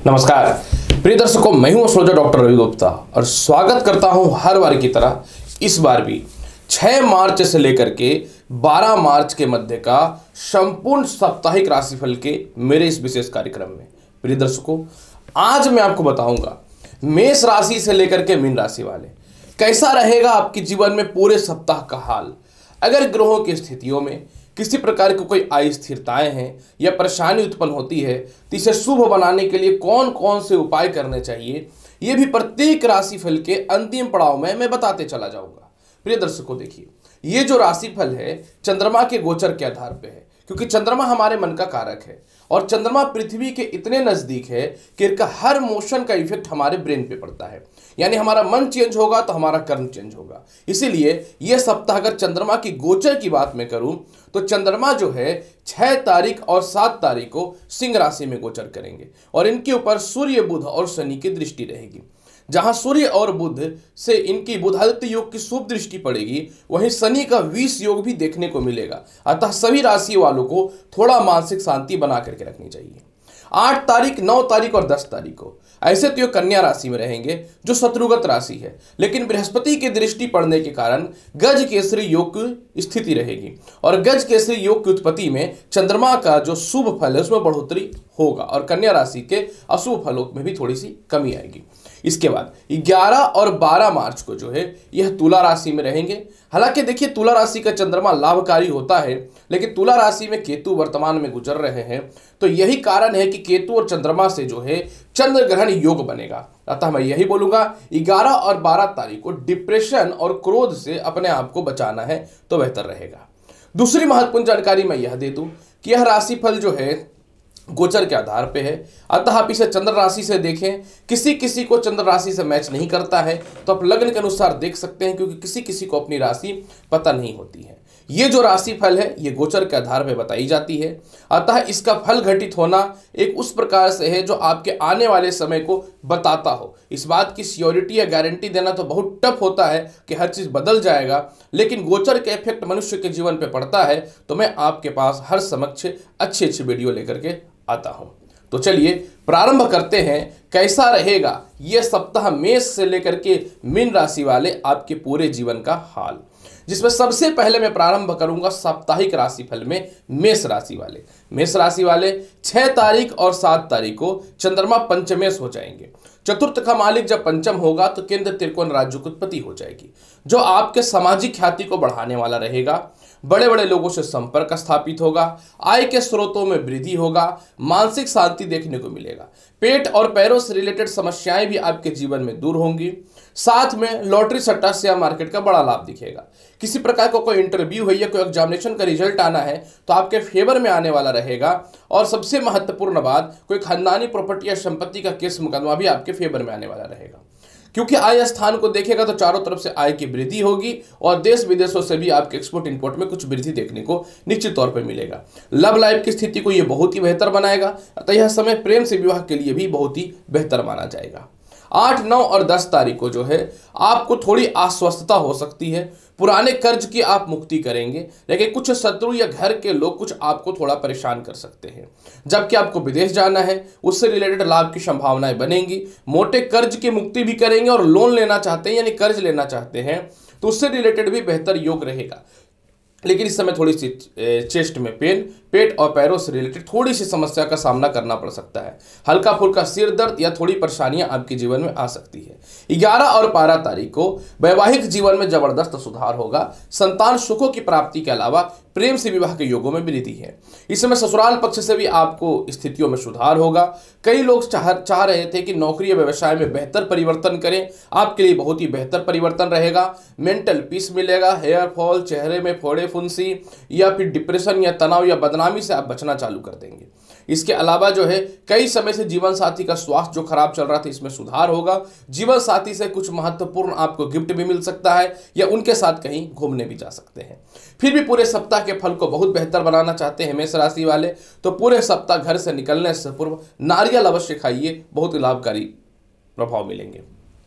नमस्कार प्रिय दर्शकों, मैं हूं एस्ट्रोलॉजर डॉक्टर रवि गुप्ता और स्वागत करता हूं हर बार की तरह इस बार भी 6 मार्च से लेकर के 12 मार्च के मध्य का संपूर्ण साप्ताहिक राशिफल के मेरे इस विशेष कार्यक्रम में। प्रिय दर्शकों, आज मैं आपको बताऊंगा मेष राशि से लेकर के मीन राशि वाले कैसा रहेगा आपके जीवन में पूरे सप्ताह का हाल। अगर ग्रहों की स्थितियों में किसी प्रकार की कोई अस्थिरताएं हैं या परेशानी उत्पन्न होती है तो इसे शुभ बनाने के लिए कौन कौन से उपाय करने चाहिए, ये भी प्रत्येक राशिफल के अंतिम पड़ाव में मैं बताते चला जाऊंगा। प्रिय दर्शकों, देखिए ये जो राशिफल है चंद्रमा के गोचर के आधार पे है, क्योंकि चंद्रमा हमारे मन का कारक है और चंद्रमा पृथ्वी के इतने नजदीक है कि इनका हर मोशन का इफेक्ट हमारे ब्रेन पे पड़ता है। यानी हमारा मन चेंज होगा तो हमारा कर्म चेंज होगा। इसीलिए यह सप्ताह अगर चंद्रमा की गोचर की बात मैं करूं तो चंद्रमा जो है 6 तारीख और 7 तारीख को सिंह राशि में गोचर करेंगे और इनके ऊपर सूर्य, बुध और शनि की दृष्टि रहेगी। जहां सूर्य और बुध से इनकी बुधादित्य योग की शुभ दृष्टि पड़ेगी, वहीं शनि का विष योग भी देखने को मिलेगा। अतः सभी राशि वालों को थोड़ा मानसिक शांति बना करके रखनी चाहिए। 8 तारीख, 9 तारीख और 10 तारीख को ऐसे तो ये कन्या राशि में रहेंगे जो शत्रुगत राशि है, लेकिन बृहस्पति की दृष्टि पड़ने के कारण गज केसरी योग की स्थिति रहेगी और गज केसरी योग की उत्पत्ति में चंद्रमा का जो शुभ फल है उसमें बढ़ोतरी होगा और कन्या राशि के अशुभ फलों में भी थोड़ी सी कमी आएगी। इसके बाद 11 और 12 मार्च को जो है यह तुला राशि में रहेंगे। हालांकि देखिए तुला राशि का चंद्रमा लाभकारी होता है, लेकिन तुला राशि में केतु वर्तमान में गुजर रहे हैं, तो यही कारण है कि केतु और चंद्रमा से जो है चंद्र ग्रहण योग बनेगा। अतः मैं यही बोलूंगा 11 और 12 तारीख को डिप्रेशन और क्रोध से अपने आप को बचाना है तो बेहतर रहेगा। दूसरी महत्वपूर्ण जानकारी मैं यह दे दूं कि यह राशिफल जो है गोचर के आधार पे है, अतः आप इसे चंद्र राशि से देखें। किसी किसी को चंद्र राशि से मैच नहीं करता है तो आप लग्न के अनुसार देख सकते हैं, क्योंकि किसी किसी को अपनी राशि पता नहीं होती है। ये जो राशि फल है ये गोचर के आधार पे बताई जाती है, अतः इसका फल घटित होना एक उस प्रकार से है जो आपके आने वाले समय को बताता हो। इस बात की श्योरिटी या गारंटी देना तो बहुत टफ होता है कि हर चीज बदल जाएगा, लेकिन गोचर के इफेक्ट मनुष्य के जीवन पे पड़ता है तो मैं आपके पास हर समक्ष अच्छी अच्छी वीडियो लेकर के आता हूं। तो चलिए प्रारंभ करते हैं कैसा रहेगा यह सप्ताह मेष से लेकर के मीन राशि वाले आपके पूरे जीवन का हाल, जिसमें सबसे पहले मैं प्रारंभ करूंगा साप्ताहिक राशिफल में मेष राशि वाले। मेष राशि वाले 6 तारीख और 7 तारीख को चंद्रमा पंचमेश हो जाएंगे। चतुर्थ का मालिक जब पंचम होगा तो केंद्र त्रिकोण राज्य की उत्पत्ति हो जाएगी, जो आपके सामाजिक ख्याति को बढ़ाने वाला रहेगा। बड़े बड़े लोगों से संपर्क स्थापित होगा, आय के स्रोतों में वृद्धि होगा, मानसिक शांति देखने को मिलेगा। पेट और पैरों से रिलेटेड समस्याएं भी आपके जीवन में दूर होंगी। साथ में लॉटरी सट्टा शेयर मार्केट का बड़ा लाभ दिखेगा। किसी प्रकार का कोई इंटरव्यू है या कोई एग्जामिनेशन का रिजल्ट आना है तो आपके फेवर में आने वाला रहेगा। और सबसे महत्वपूर्ण बात, कोई खानदानी प्रॉपर्टी या संपत्ति का केस मुकदमा भी आपके फेवर में आने वाला रहेगा, क्योंकि आय स्थान को देखेगा तो चारों तरफ से आय की वृद्धि होगी और देश विदेशों से भी आपके एक्सपोर्ट इंपोर्ट में कुछ वृद्धि देखने को निश्चित तौर पर मिलेगा। लव लाइफ की स्थिति को यह बहुत ही बेहतर बनाएगा, अतः यह समय प्रेम से विवाह के लिए भी बहुत ही बेहतर माना जाएगा। 8, 9 और 10 तारीख को जो है आपको थोड़ी अस्वस्थता हो सकती है। पुराने कर्ज की आप मुक्ति करेंगे, लेकिन कुछ शत्रु या घर के लोग कुछ आपको थोड़ा परेशान कर सकते हैं। जबकि आपको विदेश जाना है, उससे रिलेटेड लाभ की संभावनाएं बनेंगी। मोटे कर्ज की मुक्ति भी करेंगे और लोन लेना चाहते हैं यानी कर्ज लेना चाहते हैं तो उससे रिलेटेड भी बेहतर योग रहेगा। लेकिन इस समय थोड़ी सी चेस्ट में पेन, पेट और पैरों से रिलेटेड थोड़ी सी समस्या का सामना करना पड़ सकता है। हल्का फुल्का सिर दर्द या थोड़ी परेशानियां आपके जीवन में आ सकती है। 11 और 12 तारीख को वैवाहिक जीवन में जबरदस्त सुधार होगा। संतान सुखों की प्राप्ति के अलावा प्रेम से विवाह के योगों में वृद्धि है। इस समय ससुराल पक्ष से भी आपको स्थितियों में सुधार होगा। कई लोग चाह रहे थे कि नौकरी या व्यवसाय में बेहतर परिवर्तन करें, आपके लिए बहुत ही बेहतर परिवर्तन रहेगा। मेंटल पीस मिलेगा। हेयर फॉल, चेहरे में फोड़े फुंसी या फिर डिप्रेशन या तनाव या बदनामी से आप बचना चालू कर देंगे। इसके अलावा जो है कई समय से जीवन साथी का स्वास्थ्य जो खराब चल रहा था इसमें सुधार होगा। जीवन साथी से कुछ महत्वपूर्ण आपको गिफ्ट भी मिल सकता है या उनके साथ कहीं घूमने भी जा सकते हैं। फिर भी पूरे सप्ताह के फल को बहुत बेहतर बनाना चाहते हैं मेष राशि वाले तो पूरे सप्ताह घर से निकलने से पूर्व नारियल अवश्य खाइए, बहुत लाभकारी प्रभाव मिलेंगे।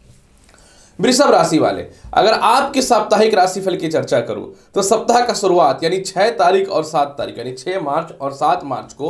वृषभ राशि वाले, अगर आपके साप्ताहिक राशिफल की चर्चा करूं तो सप्ताह का शुरुआत यानी 6 तारीख और 7 तारीख यानी 6 मार्च और 7 मार्च को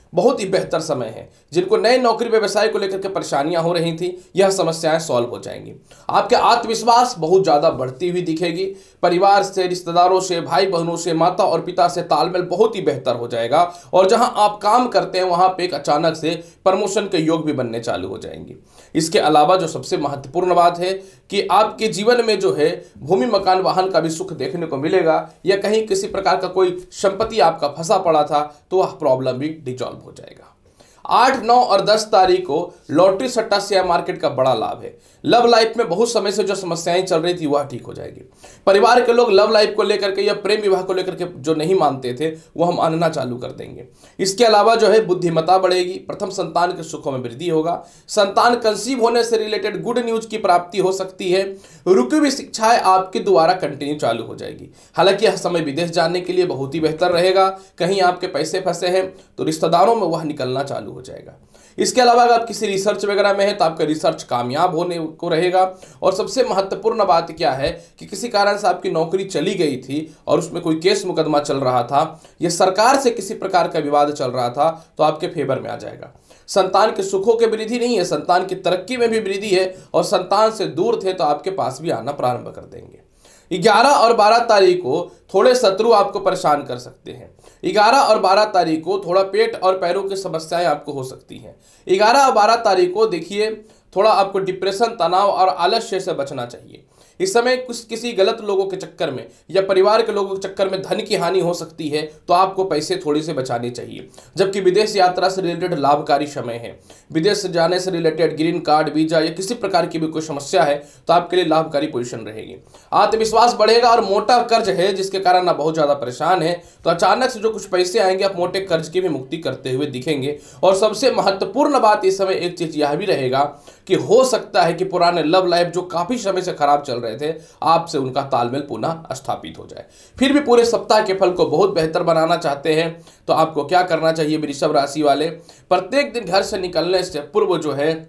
बहुत ही बेहतर समय है। जिनको नए नौकरी व्यवसाय को लेकर के परेशानियां हो रही थी, यह समस्याएं सॉल्व हो जाएंगी। आपके आत्मविश्वास बहुत ज़्यादा बढ़ती हुई दिखेगी। परिवार से, रिश्तेदारों से, भाई बहनों से, माता और पिता से तालमेल बहुत ही बेहतर हो जाएगा। और जहां आप काम करते हैं वहां पे एक अचानक से प्रमोशन के योग भी बनने चालू हो जाएंगे। इसके अलावा जो सबसे महत्वपूर्ण बात है कि आपके जीवन में जो है भूमि, मकान, वाहन का भी सुख देखने को मिलेगा, या कहीं किसी प्रकार का कोई संपत्ति आपका फंसा पड़ा था तो वह प्रॉब्लम भी डिजॉल्व हो जाएगा। 8, 9 और 10 तारीख को लॉटरी, सट्टा, शेयर मार्केट का बड़ा लाभ है। लव लाइफ में बहुत समय से जो समस्याएं चल रही थी वह ठीक हो जाएगी। परिवार के लोग लव लाइफ को लेकर के या प्रेम विवाह को लेकर के जो नहीं मानते थे वो हम मानना चालू कर देंगे। इसके अलावा जो है बुद्धिमत्ता बढ़ेगी। प्रथम संतान के सुखों में वृद्धि होगा। संतान कंसीव होने से रिलेटेड गुड न्यूज की प्राप्ति हो सकती है। रुकी हुई शिक्षाएं आपकी दोबारा कंटिन्यू चालू हो जाएगी। हालांकि यह समय विदेश जाने के लिए बहुत ही बेहतर रहेगा। कहीं आपके पैसे फंसे हैं तो रिश्तेदारों में वह निकलना चालू हो जाएगा। इसके अलावा अगर आप किसी रिसर्च वगैरह में है तो आपका रिसर्च कामयाब होने को रहेगा। और सबसे महत्वपूर्ण बात क्या है कि किसी कारण से आपकी नौकरी चली गई थी और उसमें कोई केस मुकदमा चल रहा था, यह सरकार से किसी प्रकार का विवाद चल रहा था, तो आपके फेवर में आ जाएगा। संतान के सुखों की वृद्धि नहीं है, संतान की तरक्की में भी वृद्धि है। और संतान से दूर थे तो आपके पास भी आना प्रारंभ कर देंगे। 11 और 12 तारीख को थोड़े शत्रु आपको परेशान कर सकते हैं। 11 और 12 तारीख को थोड़ा पेट और पैरों की समस्याएं आपको हो सकती हैं। 11 और 12 तारीख को देखिए थोड़ा आपको डिप्रेशन, तनाव और आलस्य से बचना चाहिए। इस समय किसी गलत लोगों के चक्कर में या परिवार के लोगों के चक्कर में धन की हानि हो सकती है, तो आपको पैसे थोड़ी से बचाने चाहिए। जबकि विदेश यात्रा से रिलेटेड लाभकारी समय है। विदेश से जाने से रिलेटेड ग्रीन कार्ड, वीजा या किसी प्रकार की भी कोई समस्या है तो आपके लिए लाभकारी पोजीशन रहेगी। आत्मविश्वास बढ़ेगा। और मोटा कर्ज है जिसके कारण आप बहुत ज़्यादा परेशान है, तो अचानक से जो कुछ पैसे आएंगे आप मोटे कर्ज की भी मुक्ति करते हुए दिखेंगे। और सबसे महत्वपूर्ण बात इस समय एक चीज़ यह भी रहेगा कि हो सकता है कि पुराने लव लाइफ जो काफ़ी समय से खराब चल रहे थे, आपसे उनका तालमेल पुनः स्थापित हो जाए। फिर भी पूरे सप्ताह के फल को बहुत बेहतर बनाना चाहते हैं तो आपको क्या करना चाहिए वृषभ राशि वाले? प्रत्येक दिन घर से निकलने से पूर्व जो है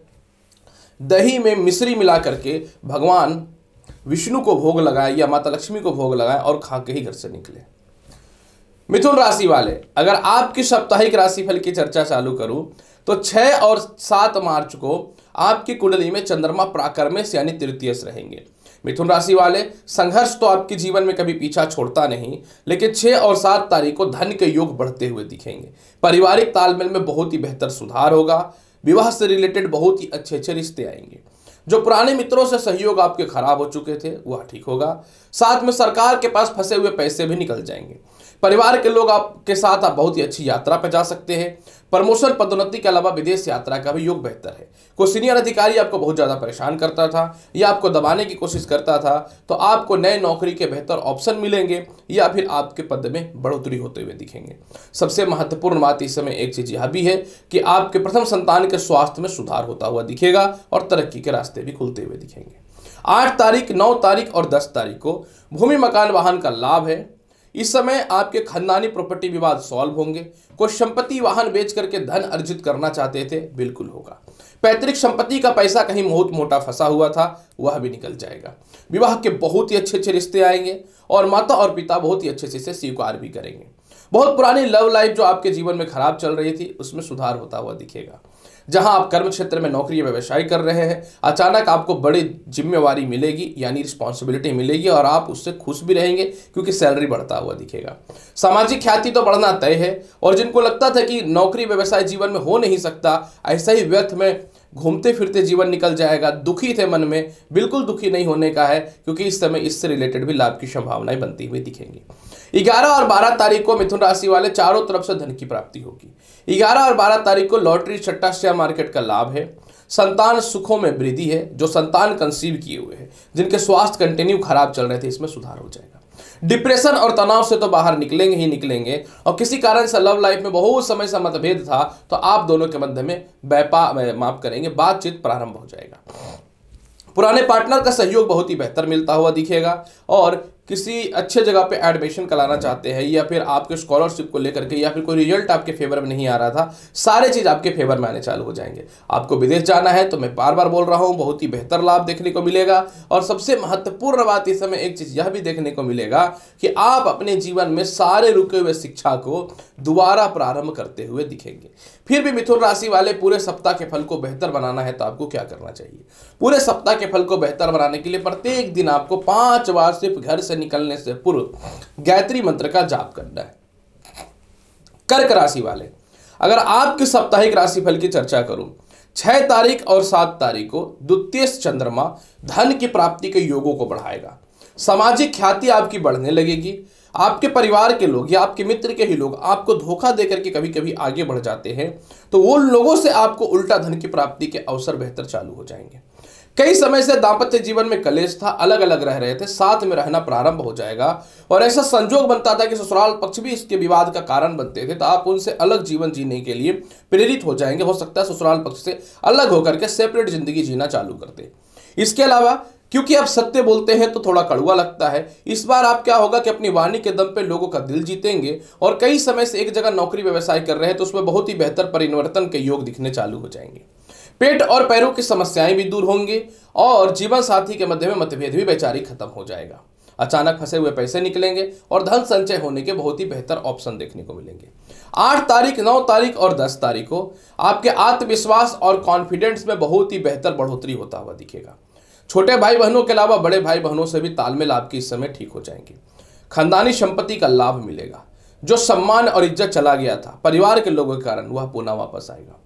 दही में मिश्री मिला करके भगवान विष्णु को भोग लगाए या माता लक्ष्मी को भोग लगाए और खा के ही घर से निकले। मिथुन राशि वाले, अगर आपकी साप्ताहिक राशिफल की चर्चा चालू करूं तो 6 और 7 मार्च को आपकी कुंडली में चंद्रमा प्राकर्मेश यानी तृतीयश रहेंगे। मिथुन राशि वाले, संघर्ष तो आपके जीवन में कभी पीछा छोड़ता नहीं, लेकिन 6 और 7 तारीख को धन के योग बढ़ते हुए दिखेंगे। पारिवारिक तालमेल में बहुत ही बेहतर सुधार होगा। विवाह से रिलेटेड बहुत ही अच्छे अच्छे रिश्ते आएंगे। जो पुराने मित्रों से सहयोग आपके खराब हो चुके थे वह ठीक होगा। साथ में सरकार के पास फंसे हुए पैसे भी निकल जाएंगे। परिवार के लोग आपके साथ आप बहुत ही अच्छी यात्रा पर जा सकते हैं। प्रमोशन, पदोन्नति के अलावा विदेश यात्रा का भी योग बेहतर है। कोई सीनियर अधिकारी आपको बहुत ज़्यादा परेशान करता था या आपको दबाने की कोशिश करता था, तो आपको नए नौकरी के बेहतर ऑप्शन मिलेंगे या फिर आपके पद में बढ़ोतरी होते हुए दिखेंगे। सबसे महत्वपूर्ण बात इस समय एक चीज़ यह भी है कि आपके प्रथम संतान के स्वास्थ्य में सुधार होता हुआ दिखेगा और तरक्की के रास्ते भी खुलते हुए दिखेंगे। 8 तारीख, 9 तारीख और 10 तारीख को भूमि, मकान, वाहन का लाभ है। इस समय आपके खानदानी प्रॉपर्टी विवाद सॉल्व होंगे। कोई संपत्ति, वाहन बेच करके धन अर्जित करना चाहते थे, बिल्कुल होगा। पैतृक संपत्ति का पैसा कहीं बहुत मोटा फंसा हुआ था, वह भी निकल जाएगा। विवाह के बहुत ही अच्छे अच्छे रिश्ते आएंगे और माता और पिता बहुत ही अच्छे से इसे स्वीकार भी करेंगे। बहुत पुरानी लव लाइफ जो आपके जीवन में खराब चल रही थी उसमें सुधार होता हुआ दिखेगा। जहां आप कर्म क्षेत्र में नौकरी या व्यवसाय कर रहे हैं, अचानक आपको बड़ी जिम्मेवारी मिलेगी यानी रिस्पॉन्सिबिलिटी मिलेगी और आप उससे खुश भी रहेंगे क्योंकि सैलरी बढ़ता हुआ दिखेगा। सामाजिक ख्याति तो बढ़ना तय है। और जिनको लगता था कि नौकरी व्यवसाय जीवन में हो नहीं सकता, ऐसा ही व्यर्थ में घूमते फिरते जीवन निकल जाएगा। दुखी थे मन में, बिल्कुल दुखी नहीं होने का है क्योंकि इस समय इससे रिलेटेड भी लाभ की संभावनाएं बनती हुई दिखेंगी। 11 और 12 तारीख को मिथुन राशि वाले चारों तरफ से धन की प्राप्ति होगी। 11 और 12 तारीख को लॉटरी, सट्टा, शेयर मार्केट का लाभ है। संतान सुखों में वृद्धि है। जो संतान कंसीव किए हुए हैं, जिनके स्वास्थ्य कंटिन्यू खराब चल रहे थे, इसमें सुधार हो जाएगा। डिप्रेशन और तनाव से तो बाहर निकलेंगे ही निकलेंगे। और किसी कारण से लव लाइफ में बहुत समय से मतभेद था तो आप दोनों के मध्य में बातचीत प्रारंभ हो जाएगा। पुराने पार्टनर का सहयोग बहुत ही बेहतर मिलता हुआ दिखेगा। और किसी अच्छे जगह पे एडमिशन कराना चाहते हैं, या फिर आपके स्कॉलरशिप को लेकर के, या फिर कोई रिजल्ट आपके फेवर में नहीं आ रहा था, सारे चीज़ आपके फेवर में आने चालू हो जाएंगे। आपको विदेश जाना है तो मैं बार बार बोल रहा हूँ, बहुत ही बेहतर लाभ देखने को मिलेगा। और सबसे महत्वपूर्ण बात इस समय एक चीज़ यह भी देखने को मिलेगा कि आप अपने जीवन में सारे रुके हुए शिक्षा को दोबारा प्रारंभ करते हुए दिखेंगे। फिर भी मिथुन राशि वाले, पूरे सप्ताह के फल को बेहतर बनाना है तो आपको क्या करना चाहिए? पूरे सप्ताह के फल को बेहतर बनाने के लिए प्रत्येक दिन आपको 5 बार सिर्फ घर से निकलने से पूर्व गायत्री मंत्र का जाप करना है। कर्क राशि वाले, अगर आपके साप्ताहिक राशिफल की चर्चा करूं, 6 तारीख और 7 तारीख को द्वितीय चंद्रमा धन की प्राप्ति के योगों को बढ़ाएगा। सामाजिक ख्याति आपकी बढ़ने लगेगी। आपके परिवार के लोग या आपके मित्र के ही लोग आपको धोखा देकर के कभी कभी आगे बढ़ जाते हैं, तो वो लोगों से आपको उल्टा धन की प्राप्ति के अवसर बेहतर चालू हो जाएंगे। कई समय से दाम्पत्य जीवन में कलेश था, अलग अलग रह रहे थे, साथ में रहना प्रारंभ हो जाएगा। और ऐसा संजोग बनता था कि ससुराल पक्ष भी इसके विवाद का कारण बनते थे, तो आप उनसे अलग जीवन जीने के लिए प्रेरित हो जाएंगे। हो सकता है ससुराल पक्ष से अलग होकर के सेपरेट जिंदगी जीना चालू करते। इसके अलावा क्योंकि आप सत्य बोलते हैं तो थोड़ा कड़वा लगता है, इस बार आप क्या होगा कि अपनी वाणी के दम पे लोगों का दिल जीतेंगे। और कई समय से एक जगह नौकरी व्यवसाय कर रहे हैं तो उसमें बहुत ही बेहतर परिवर्तन के योग दिखने चालू हो जाएंगे। पेट और पैरों की समस्याएं भी दूर होंगी और जीवन साथी के मध्य में मतभेद भी वैचारिक खत्म हो जाएगा। अचानक फंसे हुए पैसे निकलेंगे और धन संचय होने के बहुत ही बेहतर ऑप्शन देखने को मिलेंगे। 8 तारीख, 9 तारीख और 10 तारीख को आपके आत्मविश्वास और कॉन्फिडेंस में बहुत ही बेहतर बढ़ोतरी होता हुआ दिखेगा। छोटे भाई बहनों के अलावा बड़े भाई बहनों से भी तालमेल आपकी इस समय ठीक हो जाएंगे। खानदानी संपत्ति का लाभ मिलेगा। जो सम्मान और इज्जत चला गया था परिवार के लोगों के कारण, वह पुनः वापस आएगा।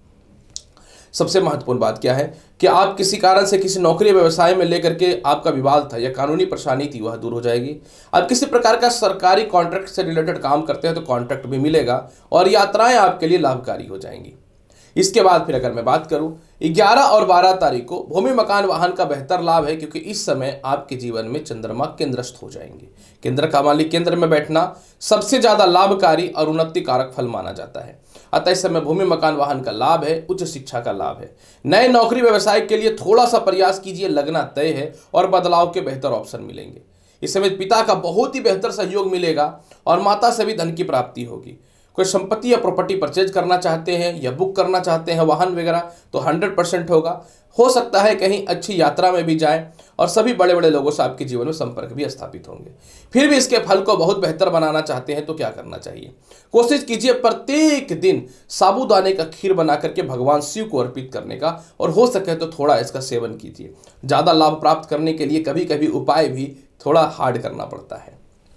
सबसे महत्वपूर्ण बात क्या है कि आप किसी कारण से किसी नौकरी व्यवसाय में लेकर के आपका विवाद था या कानूनी परेशानी थी, वह दूर हो जाएगी। आप किसी प्रकार का सरकारी कॉन्ट्रैक्ट से रिलेटेड काम करते हैं तो कॉन्ट्रैक्ट भी मिलेगा और यात्राएं आपके लिए लाभकारी हो जाएंगी। इसके बाद फिर अगर मैं बात करूं, 11 और 12 तारीख को भूमि मकान वाहन का बेहतर लाभ है, क्योंकि इस समय आपके जीवन में चंद्रमा केंद्रस्थ हो जाएंगे। केंद्र का मालिक केंद्र में बैठना सबसे ज्यादा लाभकारी और उन्नति कारक फल माना जाता है। अतः इस समय भूमि मकान वाहन का लाभ है, उच्च शिक्षा का लाभ है। नए नौकरी व्यवसाय के लिए थोड़ा सा प्रयास कीजिए, लगना तय है और बदलाव के बेहतर ऑप्शन मिलेंगे। इस समय पिता का बहुत ही बेहतर सहयोग मिलेगा और माता से भी धन की प्राप्ति होगी। कोई संपत्ति या प्रॉपर्टी परचेज करना चाहते हैं या बुक करना चाहते हैं वाहन वगैरह, तो 100% होगा। हो सकता है कहीं अच्छी यात्रा में भी जाएं और सभी बड़े बड़े लोगों से आपके जीवन में संपर्क भी स्थापित होंगे। फिर भी इसके फल को बहुत बेहतर बनाना चाहते हैं तो क्या करना चाहिए? कोशिश कीजिए प्रत्येक दिन साबूदाने का खीर बना करके भगवान शिव को अर्पित करने का, और हो सके तो थोड़ा इसका सेवन कीजिए। ज़्यादा लाभ प्राप्त करने के लिए कभी कभी उपाय भी थोड़ा हार्ड करना पड़ता है।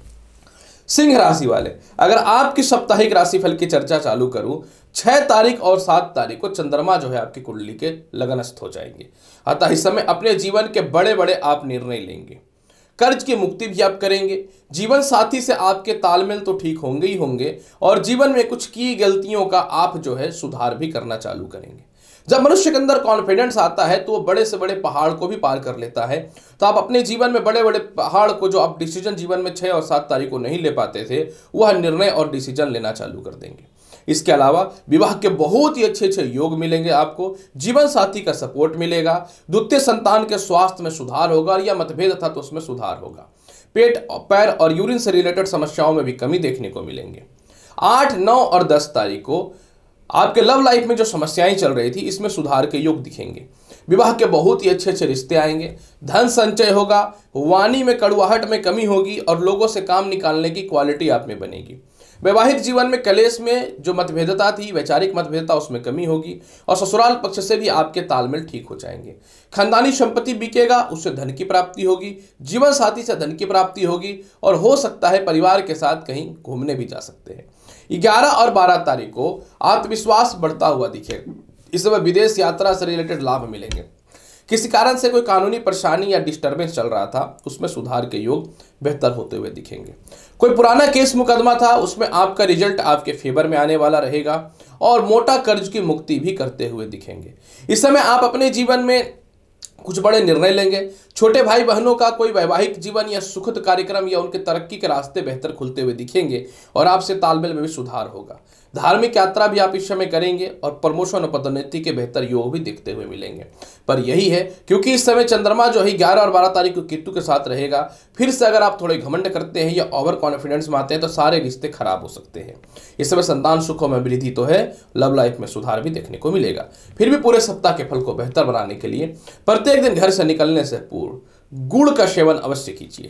सिंह राशि वाले, अगर आपकी साप्ताहिक राशिफल की चर्चा चालू करूं, 6 तारीख और 7 तारीख को चंद्रमा जो है आपकी कुंडली के लगनस्थ हो जाएंगे। अतः इस समय अपने जीवन के बड़े बड़े आप निर्णय लेंगे। कर्ज की मुक्ति भी आप करेंगे। जीवन साथी से आपके तालमेल तो ठीक होंगे ही होंगे और जीवन में कुछ की गलतियों का आप जो है सुधार भी करना चालू करेंगे। जब मनुष्य के अंदर कॉन्फिडेंस आता है तो वो बड़े से बड़े पहाड़ को भी पार कर लेता है। तो आप अपने जीवन में बड़े बड़े पहाड़ को, जो आप डिसीजन जीवन में 6 और 7 तारीख को नहीं ले पाते थे, वह निर्णय और डिसीजन लेना चालू कर देंगे। इसके अलावा विवाह के बहुत ही अच्छे अच्छे योग मिलेंगे आपको। जीवन साथी का सपोर्ट मिलेगा। द्वितीय संतान के स्वास्थ्य में सुधार होगा, या मतभेद था तो उसमें सुधार होगा। पेट, पैर और यूरिन से रिलेटेड समस्याओं में भी कमी देखने को मिलेंगे। 8, 9 और 10 तारीख को आपके लव लाइफ में जो समस्याएं चल रही थी, इसमें सुधार के योग दिखेंगे। विवाह के बहुत ही अच्छे अच्छे रिश्ते आएंगे। धन संचय होगा। वाणी में कड़वाहट में कमी होगी और लोगों से काम निकालने की क्वालिटी आप में बनेगी। वैवाहिक जीवन में कलेश में जो मतभेदता थी, वैचारिक मतभेदता, उसमें कमी होगी और ससुराल पक्ष से भी आपके तालमेल ठीक हो जाएंगे। खानदानी संपत्ति बिकेगा, उससे धन की प्राप्ति होगी। जीवन साथी से धन की प्राप्ति होगी और हो सकता है परिवार के साथ कहीं घूमने भी जा सकते हैं। 11 और 12 तारीख को आत्मविश्वास बढ़ता हुआ दिखेगा। इस समय विदेश यात्रा से रिलेटेड लाभ मिलेंगे। किसी कारण से कोई कानूनी परेशानी या डिस्टर्बेंस चल रहा था, उसमें सुधार के योग बेहतर होते हुए दिखेंगे। कोई पुराना केस मुकदमा था, उसमें आपका रिजल्ट आपके फेवर में आने वाला रहेगा और मोटा कर्ज की मुक्ति भी करते हुए दिखेंगे। इस समय आप अपने जीवन में कुछ बड़े निर्णय लेंगे। छोटे भाई बहनों का कोई वैवाहिक जीवन या सुखद कार्यक्रम या उनके तरक्की के रास्ते बेहतर खुलते हुए दिखेंगे और आपसे तालमेल में भी सुधार होगा। धार्मिक यात्रा भी आप इस समय करेंगे और प्रमोशन और पदोन्नति के बेहतर योग भी दिखते हुए मिलेंगे। पर यही है क्योंकि इस समय चंद्रमा जो है 11 और 12 तारीख को केतु के साथ रहेगा, फिर से अगर आप थोड़े घमंड करते हैं या ओवर कॉन्फिडेंस में आते हैं तो सारे रिश्ते खराब हो सकते हैं। इस समय संतान सुखों में वृद्धि तो है, लव लाइफ में सुधार भी देखने को मिलेगा। फिर भी पूरे सप्ताह के फल को बेहतर बनाने के लिए प्रत्येक दिन घर से निकलने से पूर्व गुड़ का सेवन अवश्य कीजिए।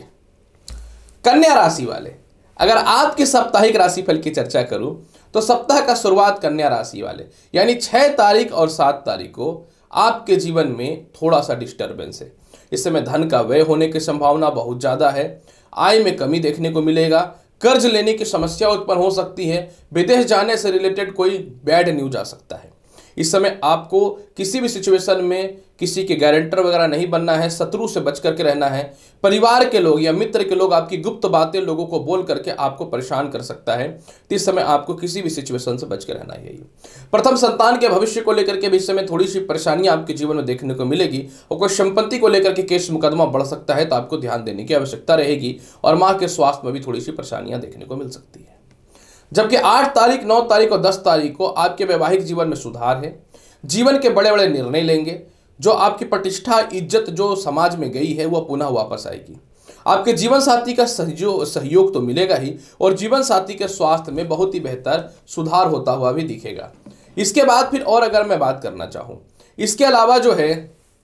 कन्या राशि वाले, अगर आपके साप्ताहिक राशिफल की चर्चा करूं तो सप्ताह का शुरुआत कन्या राशि वाले यानी 6 तारीख और 7 तारीख को आपके जीवन में थोड़ा सा डिस्टर्बेंस है। इस समय धन का व्यय होने की संभावना बहुत ज़्यादा है, आय में कमी देखने को मिलेगा, कर्ज लेने की समस्या उत्पन्न हो सकती है, विदेश जाने से रिलेटेड कोई बैड न्यूज आ सकता है। इस समय आपको किसी भी सिचुएशन में किसी के गारंटर वगैरह नहीं बनना है, शत्रु से बच करके रहना है। परिवार के लोग या मित्र के लोग आपकी गुप्त बातें लोगों को बोल करके आपको परेशान कर सकता है, तो इस समय आपको किसी भी सिचुएशन से बच के रहना है। प्रथम संतान के भविष्य को लेकर के भी इस समय थोड़ी सी परेशानियां आपके जीवन में देखने को मिलेगी और कोई संपत्ति को लेकर के केस मुकदमा बढ़ सकता है, तो आपको ध्यान देने की आवश्यकता रहेगी और माँ के स्वास्थ्य में भी थोड़ी सी परेशानियां देखने को मिल सकती है। जबकि 8 तारीख, 9 तारीख और 10 तारीख को आपके वैवाहिक जीवन में सुधार है, जीवन के बड़े बड़े निर्णय लेंगे, जो आपकी प्रतिष्ठा इज्जत जो समाज में गई है वह पुनः वापस आएगी। आपके जीवन साथी का सहयोग तो मिलेगा ही और जीवन साथी के स्वास्थ्य में बहुत ही बेहतर सुधार होता हुआ भी दिखेगा। इसके बाद फिर और अगर मैं बात करना चाहूँ, इसके अलावा जो है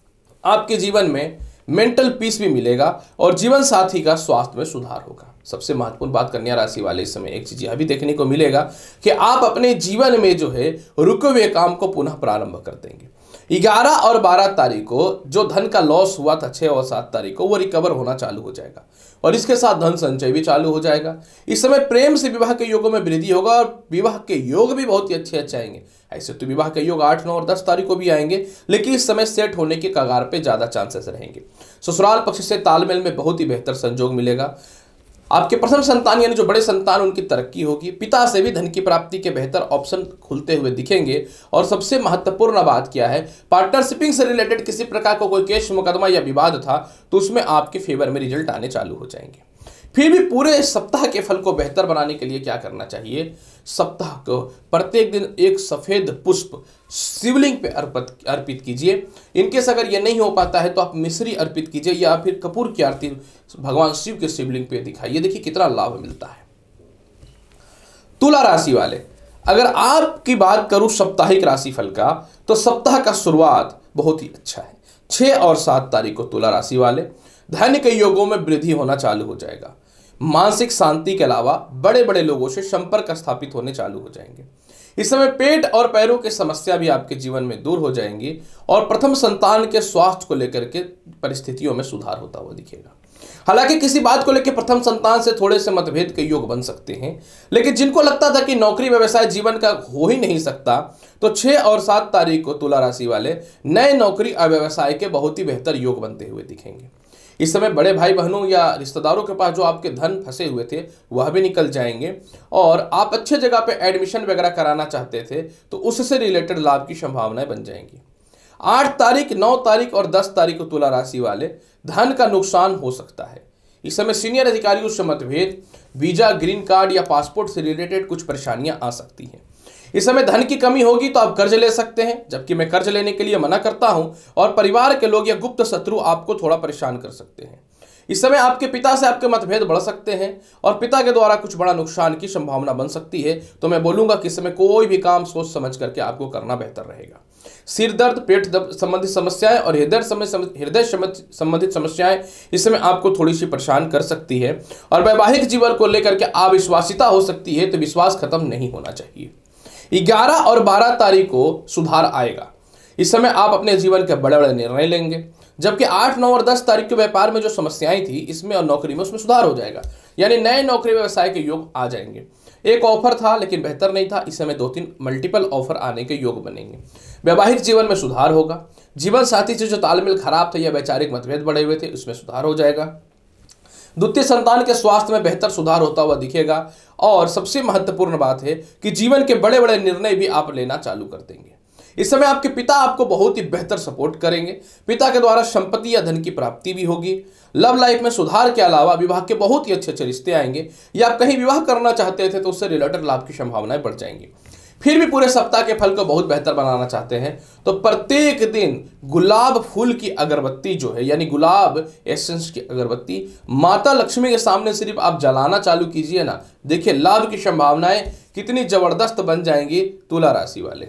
आपके जीवन में मेंटल पीस भी मिलेगा और जीवन साथी का स्वास्थ्य में सुधार होगा। सबसे महत्वपूर्ण बात कन्या राशि वाले इस समय एक चीज यह भी देखने को मिलेगा कि आप अपने जीवन में जो है रुके हुए काम को पुनः प्रारंभ कर देंगे। 11 और 12 तारीख को जो धन का लॉस हुआ था 6 और 7 तारीख को वो रिकवर होना चालू हो जाएगा और इसके साथ धन संचय भी चालू हो जाएगा। इस समय प्रेम से विवाह के योगों में वृद्धि होगा और विवाह के योग भी बहुत ही अच्छे आएंगे। ऐसे तो विवाह के योग 8, 9 और 10 तारीख को भी आएंगे, लेकिन इस समय सेट होने के कगार पे ज्यादा चांसेस रहेंगे। ससुराल पक्ष से तालमेल में बहुत ही बेहतर संजोग मिलेगा। आपके प्रथम संतान यानी जो बड़े संतान उनकी तरक्की होगी, पिता से भी धन की प्राप्ति के बेहतर ऑप्शन खुलते हुए दिखेंगे। और सबसे महत्वपूर्ण बात क्या है, पार्टनरशिपिंग से रिलेटेड किसी प्रकार का कोई केस मुकदमा या विवाद था तो उसमें आपके फेवर में रिजल्ट आने चालू हो जाएंगे। फिर भी पूरे सप्ताह के फल को बेहतर बनाने के लिए क्या करना चाहिए, सप्ताह को प्रत्येक दिन एक सफेद पुष्प शिवलिंग पे अर्पित कीजिए। इनकेस अगर ये नहीं हो पाता है तो आप मिश्री अर्पित कीजिए या फिर कपूर की आरती भगवान शिव के शिवलिंग पे दिखाइए। देखिए कितना लाभ मिलता है। तुला राशि वाले, अगर आपकी बात करूं साप्ताहिक राशिफल का तो सप्ताह का शुरुआत बहुत ही अच्छा है। 6 और 7 तारीख को तुला राशि वाले धन के योगों में वृद्धि होना चालू हो जाएगा। मानसिक शांति के अलावा बड़े बड़े लोगों से संपर्क स्थापित होने चालू हो जाएंगे। इस समय पेट और पैरों की समस्या भी आपके जीवन में दूर हो जाएंगी और प्रथम संतान के स्वास्थ्य को लेकर के परिस्थितियों में सुधार होता हुआ दिखेगा। हालांकि किसी बात को लेकर प्रथम संतान से थोड़े से मतभेद के योग बन सकते हैं, लेकिन जिनको लगता था कि नौकरी व्यवसाय जीवन का हो ही नहीं सकता, तो 6 और 7 तारीख को तुला राशि वाले नए नौकरी और व्यवसाय के बहुत ही बेहतर योग बनते हुए दिखेंगे। इस समय बड़े भाई बहनों या रिश्तेदारों के पास जो आपके धन फंसे हुए थे वह भी निकल जाएंगे और आप अच्छे जगह पे एडमिशन वगैरह कराना चाहते थे तो उससे रिलेटेड लाभ की संभावनाएं बन जाएंगी। 8 तारीख, 9 तारीख और 10 तारीख को तुला राशि वाले धन का नुकसान हो सकता है। इस समय सीनियर अधिकारियों से मतभेद, वीजा, ग्रीन कार्ड या पासपोर्ट से रिलेटेड कुछ परेशानियां आ सकती हैं। इस समय धन की कमी होगी तो आप कर्ज ले सकते हैं, जबकि मैं कर्ज लेने के लिए मना करता हूं। और परिवार के लोग या गुप्त शत्रु आपको थोड़ा परेशान कर सकते हैं। इस समय आपके पिता से आपके मतभेद बढ़ सकते हैं और पिता के द्वारा कुछ बड़ा नुकसान की संभावना बन सकती है। तो मैं बोलूंगा कि इस समय कोई भी काम सोच समझ करके आपको करना बेहतर रहेगा। सिर दर्द, पेट संबंधित समस्याएं और हृदय संबंधित समस्याएं इस समय आपको थोड़ी सी परेशान कर सकती है और वैवाहिक जीवन को लेकर के अविश्वासिता हो सकती है, तो विश्वास खत्म नहीं होना चाहिए। 11 और 12 तारीख को सुधार आएगा। इस समय आप अपने जीवन के बड़े बड़े निर्णय लेंगे, जबकि 8, 9 और 10 तारीख के व्यापार में जो समस्याएं थी इसमें और नौकरी में उसमें सुधार हो जाएगा, यानी नए नौकरी व्यवसाय के योग आ जाएंगे। एक ऑफर था लेकिन बेहतर नहीं था, इस समय 2-3 मल्टीपल ऑफर आने के योग बनेंगे। वैवाहिक जीवन में सुधार होगा। जीवन साथी से जो तालमेल खराब थे या वैचारिक मतभेद बढ़े हुए थे उसमें सुधार हो जाएगा। द्वितीय संतान के स्वास्थ्य में बेहतर सुधार होता हुआ दिखेगा और सबसे महत्वपूर्ण बात है कि जीवन के बड़े बड़े निर्णय भी आप लेना चालू कर देंगे। इस समय आपके पिता आपको बहुत ही बेहतर सपोर्ट करेंगे। पिता के द्वारा संपत्ति या धन की प्राप्ति भी होगी। लव लाइफ में सुधार के अलावा विवाह के बहुत ही अच्छे अच्छे रिश्ते आएंगे या आप कहीं विवाह करना चाहते थे तो उससे रिलेटेड लाभ की संभावनाएं बढ़ जाएंगी। फिर भी पूरे सप्ताह के फल को बहुत बेहतर बनाना चाहते हैं तो प्रत्येक दिन गुलाब फूल की अगरबत्ती जो है, यानी गुलाब एसेंस की अगरबत्ती माता लक्ष्मी के सामने सिर्फ आप जलाना चालू कीजिए ना, देखिए लाभ की संभावनाएं कितनी जबरदस्त बन जाएंगी। तुला राशि वाले,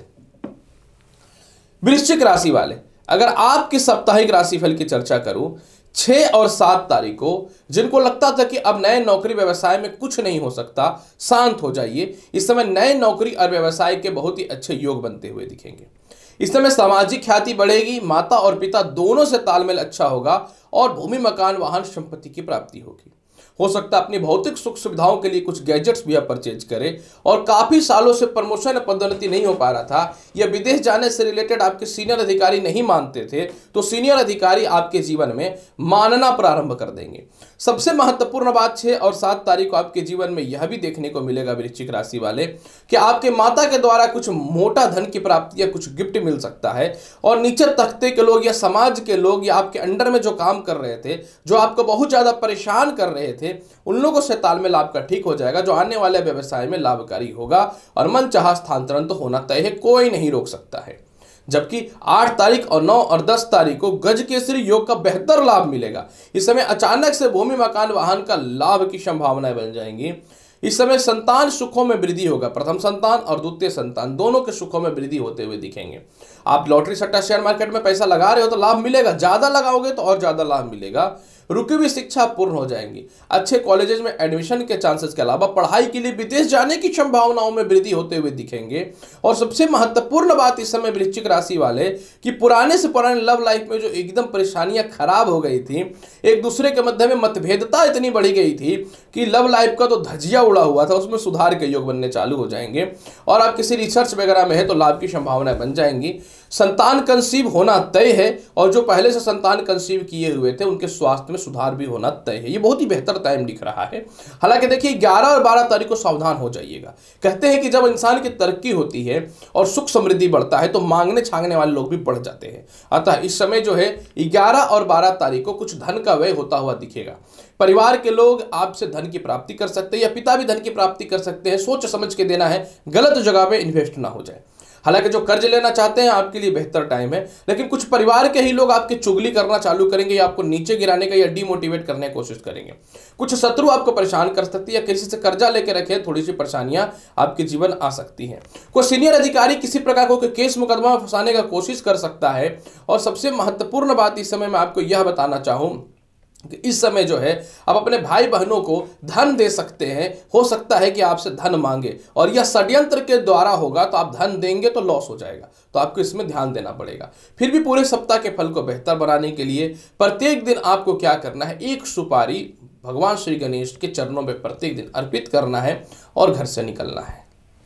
वृश्चिक राशि वाले, अगर आपके साप्ताहिक राशिफल की चर्चा करूं 6 और 7 तारीख को, जिनको लगता था कि अब नए नौकरी व्यवसाय में कुछ नहीं हो सकता, शांत हो जाइए। इस समय नए नौकरी और व्यवसाय के बहुत ही अच्छे योग बनते हुए दिखेंगे। इस समय सामाजिक ख्याति बढ़ेगी, माता और पिता दोनों से तालमेल अच्छा होगा और भूमि मकान वाहन संपत्ति की प्राप्ति होगी। हो सकता है अपनी भौतिक सुख सुविधाओं के लिए कुछ गैजेट्स भी आप परचेज करें। और काफी सालों से प्रमोशन पदोन्नति नहीं हो पा रहा था या विदेश जाने से रिलेटेड आपके सीनियर अधिकारी नहीं मानते थे, तो सीनियर अधिकारी आपके जीवन में मानना प्रारंभ कर देंगे। सबसे महत्वपूर्ण बात 6 और 7 तारीख को आपके जीवन में यह भी देखने को मिलेगा वृश्चिक राशि वाले कि आपके माता के द्वारा कुछ मोटा धन की प्राप्ति या कुछ गिफ्ट मिल सकता है। और नीचे तख्ते के लोग या समाज के लोग या आपके अंडर में जो काम कर रहे थे, जो आपको बहुत ज्यादा परेशान कर रहे थे, उन लोगों से तालमेल आपका ठीक हो जाएगा, जो आने वाले व्यवसाय में लाभकारी होगा। और मनचाहा स्थानांतरण तो होना तय है, कोई नहीं रोक सकता है। जबकि 8 तारीख और 9 और 10 तारीख को गज केसरी योग का बेहतर लाभ मिलेगा। इस समय अचानक से भूमि मकान वाहन का लाभ की संभावनाएं बन जाएंगी। इस समय संतान सुखों में वृद्धि होगा, प्रथम संतान और द्वितीय संतान दोनों के सुखों में वृद्धि होते हुए दिखेंगे। आप लॉटरी सट्टा शेयर मार्केट में पैसा लगा रहे हो तो लाभ मिलेगा, ज्यादा लगाओगे तो और ज्यादा लाभ मिलेगा। रुकी हुई शिक्षा पूर्ण हो जाएंगी। अच्छे कॉलेजेस में एडमिशन के चांसेस के अलावा पढ़ाई के लिए विदेश जाने की संभावनाओं में वृद्धि होते हुए दिखेंगे। और सबसे महत्वपूर्ण बात इस समय वृश्चिक राशि वाले कि पुराने से पुराने लव लाइफ में जो एकदम परेशानियां खराब हो गई थी, एक दूसरे के मध्य में मतभेदता इतनी बढ़ी गई थी कि लव लाइफ का तो धजिया उड़ा हुआ था, उसमें सुधार के योग बनने चालू हो जाएंगे। और आप किसी रिसर्च वगैरह में है तो लाभ की संभावनाएं बन जाएंगी। संतान कंसीव होना तय है और जो पहले से संतान कंसीव किए हुए थे उनके स्वास्थ्य में सुधार भी होना तय है। ये बहुत ही बेहतर टाइम दिख रहा है। हालांकि देखिए 11 और 12 तारीख को सावधान हो जाइएगा। कहते हैं कि जब इंसान की तरक्की होती है और सुख समृद्धि बढ़ता है तो मांगने छांगने वाले लोग भी बढ़ जाते हैं। अतः इस समय जो है 11 और 12 तारीख को कुछ धन का व्यय होता हुआ दिखेगा। परिवार के लोग आपसे धन की प्राप्ति कर सकते हैं या पिता भी धन की प्राप्ति कर सकते हैं। सोच समझ के देना है, गलत जगह पे इन्वेस्ट ना हो जाए। हालांकि जो कर्ज लेना चाहते हैं आपके लिए बेहतर टाइम है, लेकिन कुछ परिवार के ही लोग आपकी चुगली करना चालू करेंगे या आपको नीचे गिराने का या डिमोटिवेट करने की कोशिश करेंगे। कुछ शत्रु आपको परेशान कर सकती है या किसी से कर्जा लेके रखे, थोड़ी सी परेशानियां आपके जीवन आ सकती हैं। कोई सीनियर अधिकारी किसी प्रकार को केस मुकदमा में फंसाने का कोशिश कर सकता है। और सबसे महत्वपूर्ण बात इस समय मैं आपको यह बताना चाहूं कि इस समय जो है आप अपने भाई बहनों को धन दे सकते हैं। हो सकता है कि आपसे धन मांगे और यह षड्यंत्र के द्वारा होगा, तो आप धन देंगे तो लॉस हो जाएगा, तो आपको इसमें ध्यान देना पड़ेगा। फिर भी पूरे सप्ताह के फल को बेहतर बनाने के लिए प्रत्येक दिन आपको क्या करना है, एक सुपारी भगवान श्री गणेश के चरणों में प्रत्येक दिन अर्पित करना है और घर से निकलना है।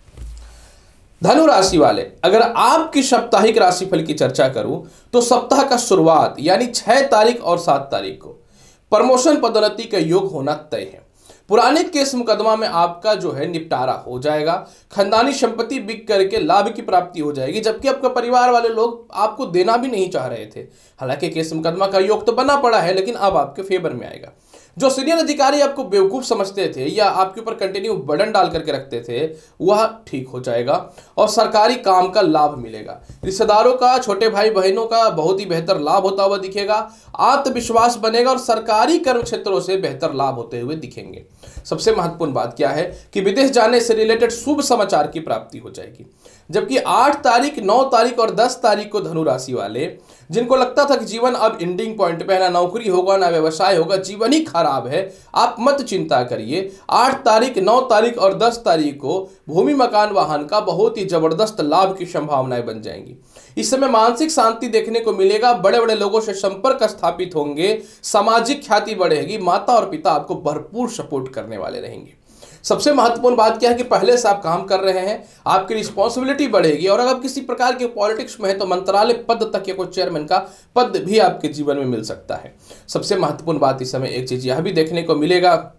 धनु राशि वाले, अगर आपकी साप्ताहिक राशिफल की चर्चा करूं तो सप्ताह का शुरुआत यानी 6 तारीख और 7 तारीख को प्रमोशन पदोन्नति का योग होना तय है। पुराने केस मुकदमा में आपका जो है निपटारा हो जाएगा। खानदानी संपत्ति बिक करके लाभ की प्राप्ति हो जाएगी, जबकि आपका परिवार वाले लोग आपको देना भी नहीं चाह रहे थे। हालांकि केस मुकदमा का योग तो बना पड़ा है, लेकिन अब आपके फेवर में आएगा। जो सीनियर अधिकारी आपको बेवकूफ समझते थे या आपके ऊपर कंटिन्यू बर्डन डाल करके रखते थे, वह ठीक हो जाएगा और सरकारी काम का लाभ मिलेगा। रिश्तेदारों का, छोटे भाई बहनों का बहुत ही बेहतर लाभ होता हुआ दिखेगा। आत्मविश्वास बनेगा और सरकारी कर्म क्षेत्रों से बेहतर लाभ होते हुए दिखेंगे। सबसे महत्वपूर्ण बात क्या है कि विदेश जाने से रिलेटेड शुभ समाचार की प्राप्ति हो जाएगी। जबकि 8 तारीख, 9 तारीख और 10 तारीख को धनु राशि वाले, जिनको लगता था कि जीवन अब एंडिंग पॉइंट पे है, ना नौकरी होगा ना व्यवसाय होगा, जीवन ही खराब है, आप मत चिंता करिए। 8 तारीख, 9 तारीख और 10 तारीख को भूमि मकान वाहन का बहुत ही जबरदस्त लाभ की संभावनाएं बन जाएंगी। इस समय मानसिक शांति देखने को मिलेगा, बड़े बड़े लोगों से संपर्क स्थापित होंगे, सामाजिक ख्याति बढ़ेगी, माता और पिता आपको भरपूर सपोर्ट करने वाले रहेंगे। सबसे महत्वपूर्ण बात क्या है कि पहले से आप काम कर रहे हैं, आपकी रिस्पॉन्सिबिलिटी बढ़ेगी। और अगर आप किसी प्रकार के पॉलिटिक्स में है तो मंत्रालय पद तक या कोई चेयरमैन का पद भी आपके जीवन में मिल सकता है। सबसे महत्वपूर्ण बात इस समय एक चीज यह भी देखने को मिलेगा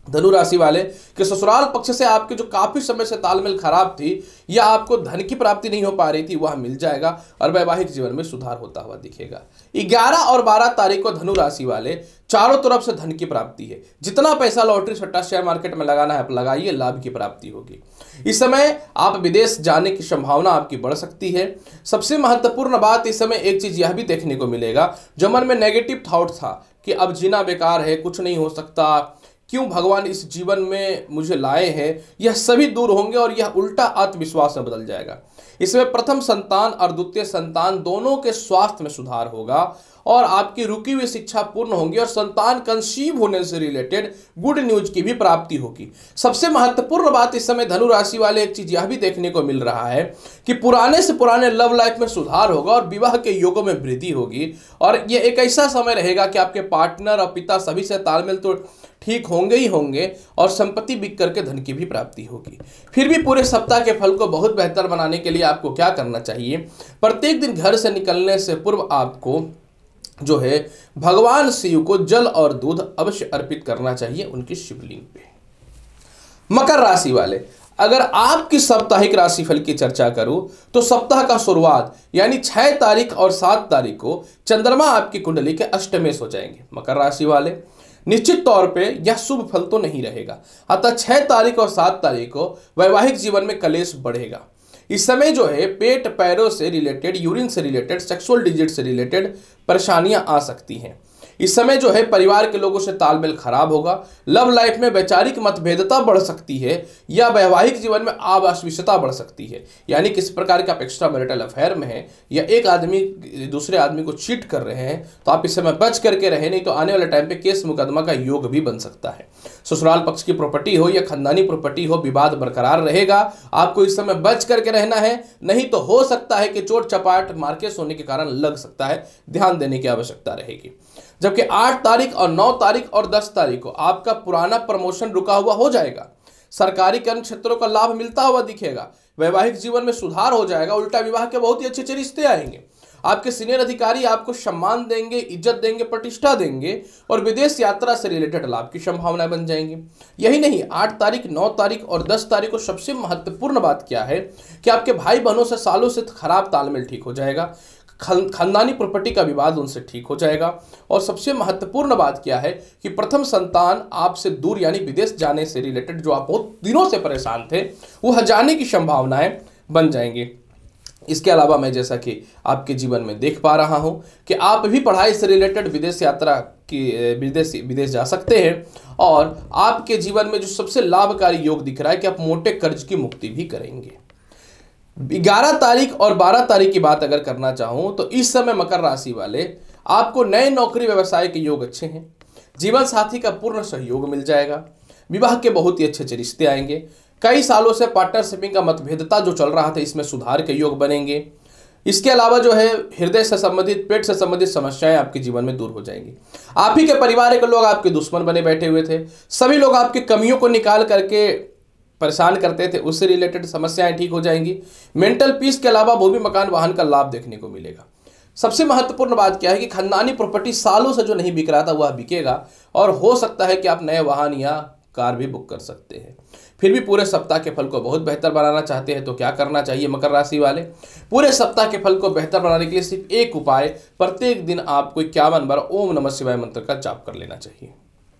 धनु राशि वाले कि ससुराल पक्ष से आपके जो काफी समय से तालमेल खराब थी या आपको धन की प्राप्ति नहीं हो पा रही थी, वह मिल जाएगा और वैवाहिक जीवन में सुधार होता हुआ दिखेगा। 11 और 12 तारीख को धनु राशि वाले चारों तरफ से धन की प्राप्ति है। जितना पैसा लॉटरी सट्टा शेयर मार्केट में लगाना है आप लगाइए, लाभ की प्राप्ति होगी। इस समय आप विदेश जाने की संभावना आपकी बढ़ सकती है। सबसे महत्वपूर्ण बात इस समय एक चीज यह भी देखने को मिलेगा, जो मन में नेगेटिव थॉट था कि अब जीना बेकार है, कुछ नहीं हो सकता, क्यों भगवान इस जीवन में मुझे लाए हैं, यह सभी दूर होंगे और यह उल्टा आत्मविश्वास में बदल जाएगा। इसमें प्रथम संतान और द्वितीय संतान दोनों के स्वास्थ्य में सुधार होगा और आपकी रुकी हुई शिक्षा पूर्ण होंगी और संतान कंसीव होने से रिलेटेड गुड न्यूज की भी प्राप्ति होगी। सबसे महत्वपूर्ण बात इस समय धनु राशि वाले एक चीज यह भी देखने को मिल रहा है कि पुराने से पुराने लव लाइफ में सुधार होगा और विवाह के योगों में वृद्धि होगी। और यह एक ऐसा समय रहेगा कि आपके पार्टनर और पिता सभी से तालमेल तो ठीक होंगे ही होंगे और संपत्ति बिक करके धन की भी प्राप्ति होगी। फिर भी पूरे सप्ताह के फल को बहुत बेहतर बनाने के लिए आपको क्या करना चाहिए, प्रत्येक दिन घर से निकलने से पूर्व आपको जो है भगवान शिव को जल और दूध अवश्य अर्पित करना चाहिए उनकी शिवलिंग पे। मकर राशि वाले, अगर आपकी साप्ताहिक राशिफल की चर्चा करूं तो सप्ताह का शुरुआत यानी 6 तारीख और 7 तारीख को चंद्रमा आपकी कुंडली के अष्टमेश हो जाएंगे। मकर राशि वाले, निश्चित तौर पे यह शुभ फल तो नहीं रहेगा, अतः 6 तारीख और 7 तारीख को वैवाहिक जीवन में कलेश बढ़ेगा। इस समय जो है पेट पैरों से रिलेटेड, यूरिन से रिलेटेड, सेक्सुअल डिजिट से रिलेटेड परेशानियां आ सकती हैं। इस समय जो है परिवार के लोगों से तालमेल खराब होगा, लव लाइफ में वैचारिक मतभेदता बढ़ सकती है या वैवाहिक जीवन में अविश्वासता बढ़ सकती है। यानी किस प्रकार के आप एक्स्ट्रा मैरिटल अफेयर में हैं या एक आदमी दूसरे आदमी को चीट कर रहे हैं, तो आप इस समय बच करके रहे, नहीं तो आने वाले टाइम पे केस मुकदमा का योग भी बन सकता है। ससुराल पक्ष की प्रॉपर्टी हो या खानदानी प्रॉपर्टी हो, विवाद बरकरार रहेगा। आपको इस समय बच करके रहना है, नहीं तो हो सकता है कि चोट चपाट मार्केट होने के कारण लग सकता है, ध्यान देने की आवश्यकता रहेगी। जबकि 8 तारीख और 9 तारीख और 10 तारीख को आपका पुराना प्रमोशन रुका हुआ हो जाएगा, सरकारी कर्म क्षेत्रों का लाभ मिलता हुआ दिखेगा, वैवाहिक जीवन में सुधार हो जाएगा, उल्टा विवाह के बहुत ही अच्छे अच्छे रिश्ते आएंगे, आपके सीनियर अधिकारी आपको सम्मान देंगे, इज्जत देंगे, प्रतिष्ठा देंगे और विदेश यात्रा से रिलेटेड लाभ की संभावनाएं बन जाएंगी। यही नहीं, 8 तारीख, 9 तारीख और 10 तारीख को सबसे महत्वपूर्ण बात क्या है कि आपके भाई बहनों से सालों से खराब तालमेल ठीक हो जाएगा, खानदानी प्रॉपर्टी का विवाद उनसे ठीक हो जाएगा। और सबसे महत्वपूर्ण बात क्या है कि प्रथम संतान आपसे दूर यानी विदेश जाने से रिलेटेड जो आप बहुत दिनों से परेशान थे, वह जाने की संभावनाएं बन जाएंगी। इसके अलावा मैं जैसा कि आपके जीवन में देख पा रहा हूं कि आप भी पढ़ाई से रिलेटेड विदेश यात्रा की विदेश जा सकते हैं और आपके जीवन में जो सबसे लाभकारी योग दिख रहा है कि आप मोटे कर्ज की मुक्ति भी करेंगे। 11 तारीख और 12 तारीख की बात अगर करना चाहूं तो इस समय मकर राशि वाले आपको नए नौकरी व्यवसाय के योग अच्छे हैं, जीवन साथी का पूर्ण सहयोग मिल जाएगा, विवाह के बहुत ही अच्छे अच्छे रिश्ते आएंगे, कई सालों से पार्टनरशिपिंग का मतभेदता जो चल रहा था इसमें सुधार के योग बनेंगे। इसके अलावा जो है हृदय से संबंधित, पेट से संबंधित समस्याएं आपके जीवन में दूर हो जाएंगी। आप ही के परिवार के लोग आपके दुश्मन बने बैठे हुए थे, सभी लोग आपकी कमियों को निकाल करके परेशान करते थे, उससे रिलेटेड समस्याएं ठीक हो जाएंगी। मेंटल पीस के अलावा भूमि मकान वाहन का लाभ देखने को मिलेगा। सबसे महत्वपूर्ण बात क्या है कि खानदानी प्रॉपर्टी सालों से जो नहीं बिक रहा था वह बिकेगा और हो सकता है कि आप नए वाहन या कार भी बुक कर सकते हैं। फिर भी पूरे सप्ताह के फल को बहुत बेहतर बनाना चाहते हैं तो क्या करना चाहिए मकर राशि वाले? पूरे सप्ताह के फल को बेहतर बनाने के लिए सिर्फ एक उपाय, प्रत्येक दिन आपको 51 बार ओम नमः शिवाय मंत्र का जाप कर लेना चाहिए।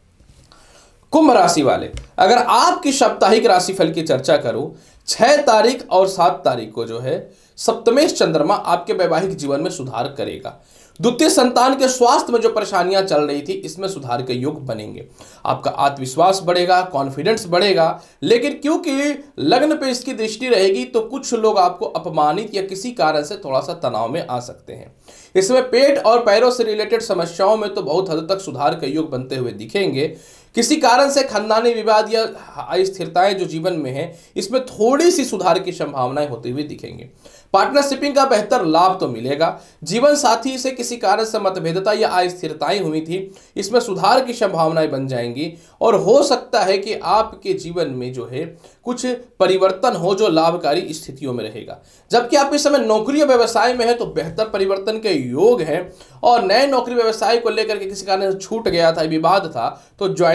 कुंभ राशि वाले, अगर आपकी साप्ताहिक राशिफल की चर्चा करूं, 6 तारीख और 7 तारीख को जो है सप्तमेश चंद्रमा आपके वैवाहिक जीवन में सुधार करेगा। द्वितीय संतान के स्वास्थ्य में जो परेशानियां चल रही थी इसमें सुधार के योग बनेंगे, आपका आत्मविश्वास बढ़ेगा, कॉन्फिडेंस बढ़ेगा। लेकिन क्योंकि लग्न पे इसकी दृष्टि रहेगी तो कुछ लोग आपको अपमानित या किसी कारण से थोड़ा सा तनाव में आ सकते हैं। इसमें पेट और पैरों से रिलेटेड समस्याओं में तो बहुत हद तक सुधार के योग बनते हुए दिखेंगे। किसी कारण से खानदानी विवाद या अस्थिरताएं जो जीवन में है इसमें थोड़ी सी सुधार की संभावनाएं होती हुई दिखेंगे। पार्टनरशिपिंग का बेहतर लाभ तो मिलेगा। जीवन साथी से किसी कारण से मतभेदता या अस्थिरताएं हुई थी इसमें सुधार की संभावनाएं बन जाएंगी और हो सकता है कि आपके जीवन में जो है कुछ परिवर्तन हो जो लाभकारी स्थितियों में रहेगा। जबकि आप इस समय नौकरी या व्यवसाय में है तो बेहतर परिवर्तन के योग हैं और नए नौकरी व्यवसाय को लेकर के किसी कारण से छूट गया था, विवाद था, तो ज्वाइनिंग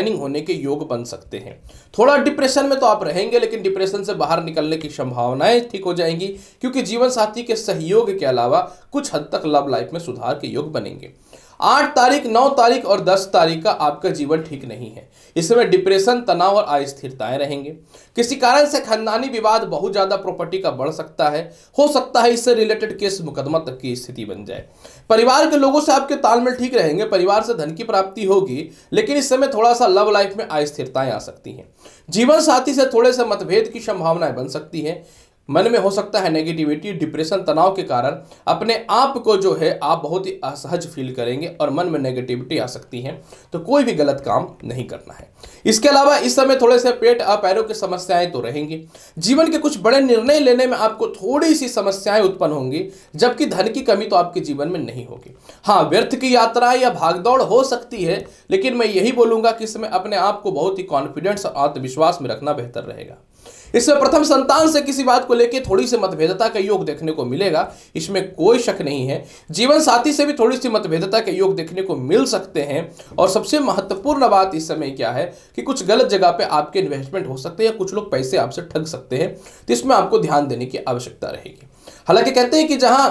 डिक्लाइनिंग होने के योग बन सकते हैं। थोड़ा डिप्रेशन में तो आप रहेंगे, लेकिन डिप्रेशन से बाहर निकलने की संभावनाएं ठीक हो जाएंगी, क्योंकि जीवन साथी के सहयोग के अलावा कुछ हद तक लव लाइफ में सुधार के योग बनेंगे। 8 तारीख, 9 तारीख और 10 तारीख का आपका जीवन ठीक नहीं है। इस समय डिप्रेशन, तनाव और अस्थिरताएं रहेंगे। किसी कारण से खानदानी विवाद, बहुत ज्यादा प्रॉपर्टी का बढ़ सकता है। हो सकता है इससे रिलेटेड केस मुकदमा तक की स्थिति बन जाए। परिवार के लोगों से आपके तालमेल ठीक रहेंगे, परिवार से धन की प्राप्ति होगी, लेकिन इस समय थोड़ा सा लव लाइफ में अस्थिरताएं आ सकती हैं। जीवन साथी से थोड़े से मतभेद की संभावनाएं बन सकती हैं। मन में हो सकता है नेगेटिविटी, डिप्रेशन, तनाव के कारण अपने आप को जो है आप बहुत ही असहज फील करेंगे और मन में नेगेटिविटी आ सकती है, तो कोई भी गलत काम नहीं करना है। इसके अलावा इस समय थोड़े से पेट और पैरों की समस्याएं तो रहेंगी। जीवन के कुछ बड़े निर्णय लेने में आपको थोड़ी सी समस्याएं उत्पन्न होंगी, जबकि धन की कमी तो आपके जीवन में नहीं होगी। हाँ, व्यर्थ की यात्रा या भागदौड़ हो सकती है, लेकिन मैं यही बोलूंगा कि इसमें अपने आप को बहुत ही कॉन्फिडेंस और आत्मविश्वास में रखना बेहतर रहेगा। इसमें प्रथम संतान से किसी बात को लेकर थोड़ी सी मतभेदता का योग देखने को मिलेगा, इसमें कोई शक नहीं है। जीवन साथी से भी थोड़ी सी मतभेदता के योग देखने को मिल सकते हैं। और सबसे महत्वपूर्ण बात इस समय क्या है कि कुछ गलत जगह पे आपके इन्वेस्टमेंट हो सकते हैं या कुछ लोग पैसे आपसे ठग सकते हैं, तो इसमें आपको ध्यान देने की आवश्यकता रहेगी। हालांकि कहते हैं कि जहां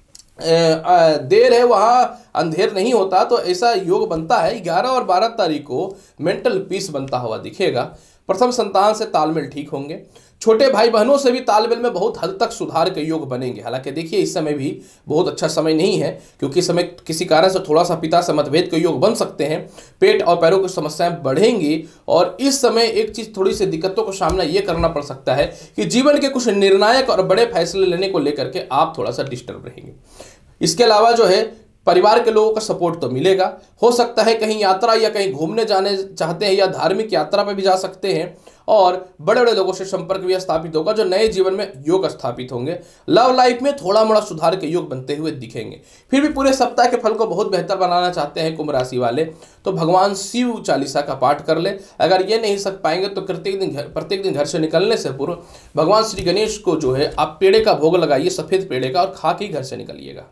देर है वहां अंधेर नहीं होता, तो ऐसा योग बनता है। 11 और 12 तारीख को मेंटल पीस बनता हुआ दिखेगा। प्रथम संतान से तालमेल ठीक होंगे। छोटे भाई बहनों से भी तालमेल में बहुत हद तक सुधार के योग बनेंगे। हालांकि देखिए इस समय भी बहुत अच्छा समय नहीं है, क्योंकि इस समय किसी कारण से थोड़ा सा पिता से मतभेद के योग बन सकते हैं। पेट और पैरों की समस्याएं बढ़ेंगी और इस समय एक चीज, थोड़ी सी दिक्कतों का सामना ये करना पड़ सकता है कि जीवन के कुछ निर्णायक और बड़े फैसले लेने को लेकर के आप थोड़ा सा डिस्टर्ब रहेंगे। इसके अलावा जो है परिवार के लोगों का सपोर्ट तो मिलेगा। हो सकता है कहीं यात्रा या कहीं घूमने जाने चाहते हैं या धार्मिक यात्रा पर भी जा सकते हैं, और बड़े बड़े लोगों से संपर्क भी स्थापित होगा, जो नए जीवन में योग स्थापित होंगे। लव लाइफ में थोड़ा मोड़ा सुधार के योग बनते हुए दिखेंगे। फिर भी पूरे सप्ताह के फल को बहुत बेहतर बनाना चाहते हैं कुंभ राशि वाले, तो भगवान शिव चालीसा का पाठ कर ले। अगर ये नहीं सक पाएंगे तो प्रत्येक दिन घर से निकलने से पूर्व भगवान श्री गणेश को जो है आप पेड़े का भोग लगाइए, सफेद पेड़े का, और खा के घर से निकलिएगा।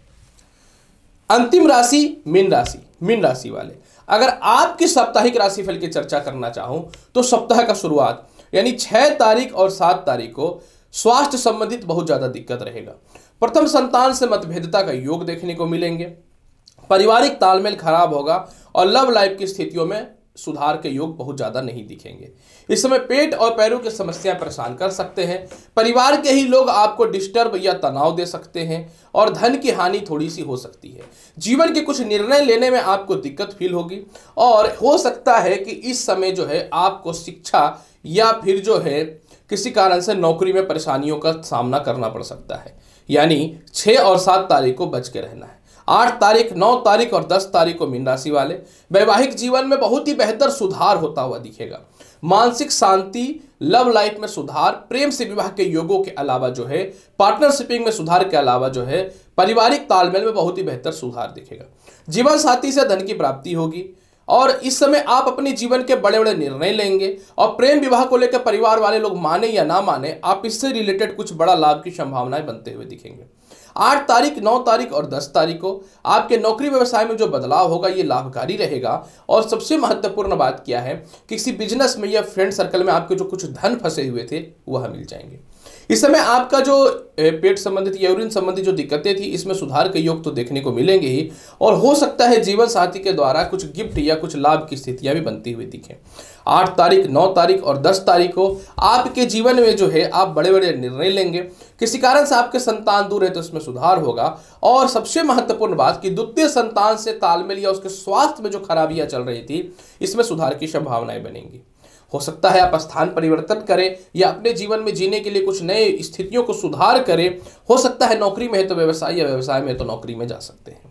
अंतिम राशि मीन राशि। मीन राशि वाले, अगर आपकी साप्ताहिक राशिफल की चर्चा करना चाहूं तो सप्ताह का शुरुआत यानी 6 तारीख और 7 तारीख को स्वास्थ्य संबंधित बहुत ज्यादा दिक्कत रहेगा। प्रथम संतान से मतभेदता का योग देखने को मिलेंगे। पारिवारिक तालमेल खराब होगा और लव लाइफ की स्थितियों में सुधार के योग बहुत ज्यादा नहीं दिखेंगे। इस समय पेट और पैरों की समस्या परेशान कर सकते हैं। परिवार के ही लोग आपको डिस्टर्ब या तनाव दे सकते हैं और धन की हानि थोड़ी सी हो सकती है। जीवन के कुछ निर्णय लेने में आपको दिक्कत फील होगी और हो सकता है कि इस समय जो है आपको शिक्षा या फिर जो है किसी कारण से नौकरी में परेशानियों का सामना करना पड़ सकता है। यानी 6 और 7 तारीख को बच के रहना है। 8 तारीख, 9 तारीख और 10 तारीख को मीन राशि वाले वैवाहिक जीवन में बहुत ही बेहतर सुधार होता हुआ दिखेगा। मानसिक शांति, लव लाइफ में सुधार, प्रेम से विवाह के योगों के अलावा जो है पार्टनरशिपिंग में सुधार के अलावा जो है पारिवारिक तालमेल में बहुत ही बेहतर सुधार दिखेगा। जीवन साथी से धन की प्राप्ति होगी और इस समय आप अपने जीवन के बड़े बड़े निर्णय लेंगे और प्रेम विवाह को लेकर परिवार वाले लोग माने या ना माने, आप इससे रिलेटेड कुछ बड़ा लाभ की संभावनाएं बनते हुए दिखेंगे। 8 तारीख, 9 तारीख और 10 तारीख को आपके नौकरी व्यवसाय में जो बदलाव होगा ये लाभकारी रहेगा। और सबसे महत्वपूर्ण बात क्या है, किसी बिजनेस में या फ्रेंड सर्कल में आपके जो कुछ धन फंसे हुए थे वह मिल जाएंगे। इस समय आपका जो पेट संबंधित या यूरिन संबंधित जो दिक्कतें थी इसमें सुधार के योग तो देखने को मिलेंगे ही, और हो सकता है जीवन साथी के द्वारा कुछ गिफ्ट या कुछ लाभ की स्थितियां भी बनती हुई दिखें। 8 तारीख, 9 तारीख और 10 तारीख को आपके जीवन में जो है आप बड़े बड़े निर्णय लेंगे। किसी कारण से आपके संतान दूर है तो इसमें सुधार होगा। और सबसे महत्वपूर्ण बात कि द्वितीय संतान से तालमेल या उसके स्वास्थ्य में जो खराबियां चल रही थी इसमें सुधार की संभावनाएं बनेंगी। हो सकता है आप स्थान परिवर्तन करें या अपने जीवन में जीने के लिए कुछ नए स्थितियों को सुधार करें। हो सकता है नौकरी में है तो व्यवसाय, या व्यवसाय में तो नौकरी में जा सकते हैं।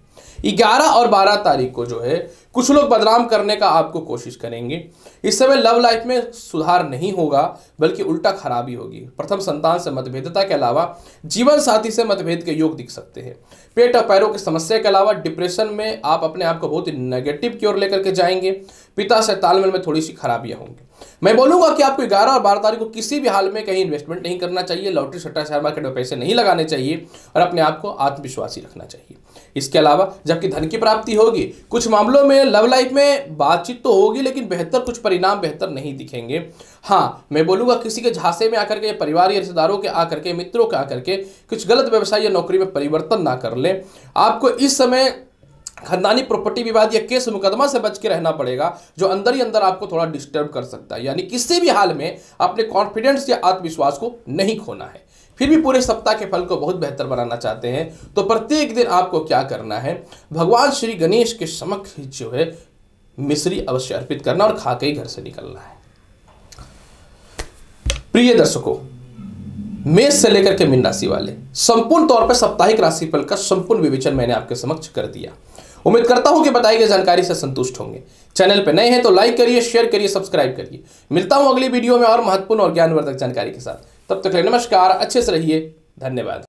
11 और 12 तारीख को जो है कुछ लोग बदनाम करने का आपको कोशिश करेंगे। इस समय लव लाइफ में सुधार नहीं होगा बल्कि उल्टा खराबी होगी। प्रथम संतान से मतभेदता के अलावा जीवन साथी से मतभेद के योग दिख सकते हैं। पेट और पैरों की समस्या के अलावा डिप्रेशन में आप अपने आप को बहुत ही नेगेटिव की ओर लेकर के जाएंगे। पिता से तालमेल में थोड़ी सी खराबियां होंगी। मैं बोलूंगा कि आपको 11 और 12 तारीख को किसी भी हाल में कहीं इन्वेस्टमेंट नहीं करना चाहिए, लॉटरी सट्टा शेयर मार्केट में पैसे नहीं लगाने चाहिए और अपने आप को आत्मविश्वासी रखना चाहिए। इसके अलावा जबकि धन की प्राप्ति होगी, कुछ मामलों में लव लाइफ में बातचीत तो होगी लेकिन बेहतर कुछ परिणाम बेहतर नहीं दिखेंगे। हाँ, मैं बोलूंगा किसी के झांसे में आकर के, परिवार या रिश्तेदारों के आकर के, मित्रों के आकर के कुछ गलत व्यवसाय या नौकरी में परिवर्तन ना कर ले। आपको इस समय खानदानी प्रॉपर्टी विवाद या केस मुकदमा से बच के रहना पड़ेगा, जो अंदर ही अंदर आपको थोड़ा डिस्टर्ब कर सकता है। यानी किसी भी हाल में अपने कॉन्फिडेंस या आत्मविश्वास को नहीं खोना है। फिर भी पूरे सप्ताह के फल को बहुत बेहतर बनाना चाहते हैं तो प्रत्येक दिन आपको क्या करना है, भगवान श्री गणेश के समक्ष जो है मिश्री अवश्य अर्पित करना और खा के ही घर से निकलना है। प्रिय दर्शकों, मेष से लेकर के मीन राशि वाले संपूर्ण तौर पर साप्ताहिक राशिफल का संपूर्ण विवेचन मैंने आपके समक्ष कर दिया। उम्मीद करता हूं कि बताई गई जानकारी से संतुष्ट होंगे। चैनल पर नए हैं तो लाइक करिए, शेयर करिए, सब्सक्राइब करिए। मिलता हूं अगली वीडियो में और महत्वपूर्ण और ज्ञानवर्धक जानकारी के साथ। तब तक नमस्कार, अच्छे से रहिए, धन्यवाद।